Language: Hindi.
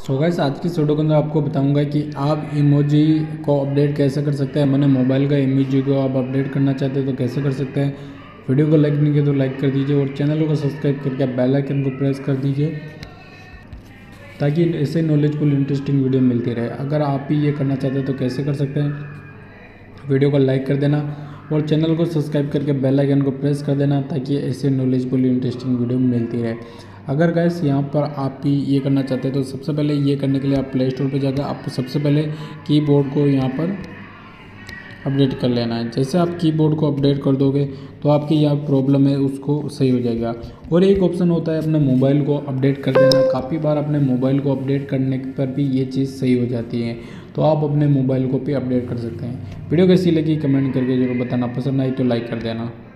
सो गाइस, आज की इस वीडियो के अंदर आपको बताऊंगा कि आप इमोजी को अपडेट कैसे कर सकते हैं। मैंने मोबाइल का इमोजी को आप अपडेट करना चाहते हैं तो कैसे कर सकते हैं। वीडियो को लाइक नहीं किया तो लाइक कर दीजिए और चैनल को सब्सक्राइब करके बेल आइकन को प्रेस कर दीजिए ताकि ऐसे नॉलेजफुल इंटरेस्टिंग वीडियो मिलती रहे। अगर आप भी ये करना चाहते हैं तो कैसे कर सकते हैं, वीडियो को लाइक कर देना और चैनल को सब्सक्राइब करके बेल आइकन को प्रेस कर देना ताकि ऐसे नॉलेजफुल इंटरेस्टिंग वीडियो मिलती रहे। अगर गैस यहाँ पर आप भी ये करना चाहते हैं तो सबसे पहले ये करने के लिए आप प्ले स्टोर पर जाकर आप सबसे पहले कीबोर्ड को यहाँ पर अपडेट कर लेना है। जैसे आप कीबोर्ड को अपडेट कर दोगे तो आपकी यह प्रॉब्लम है उसको सही हो जाएगा। और एक ऑप्शन होता है अपने मोबाइल को अपडेट कर देना। काफ़ी बार अपने मोबाइल को अपडेट करने पर भी ये चीज़ सही हो जाती है, तो आप अपने मोबाइल को भी अपडेट कर सकते हैं। वीडियो कैसी लगी कमेंट करके जरूर बताना, पसंद आई तो लाइक कर देना।